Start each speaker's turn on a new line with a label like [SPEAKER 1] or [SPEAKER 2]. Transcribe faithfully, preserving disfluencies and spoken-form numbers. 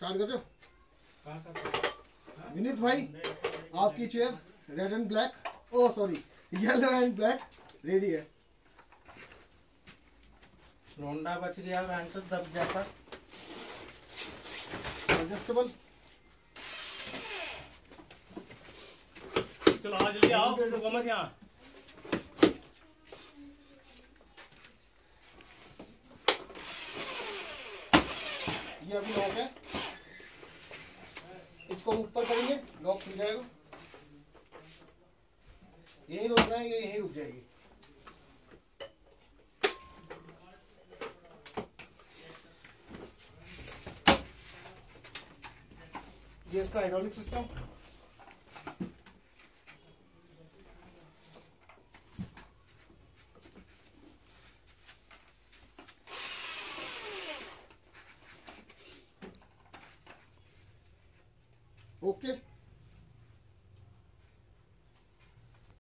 [SPEAKER 1] Start कर दो। विनीत भाई आपकी chair red and black, oh sorry yellow and black ready है।
[SPEAKER 2] रोंडा बच गया, वैन से दब जाता।
[SPEAKER 1] एडजस्टेबल।
[SPEAKER 3] चलो आ जल्दी आओ, मत यहाँ।
[SPEAKER 1] ये अभी लॉक है, इसको ऊपर करेंगे लॉक खुल जाएगा। यही रुकना है, ये यही रुक जाएगी। ये इसका हाइड्रोलिक सिस्टम। Okay okay.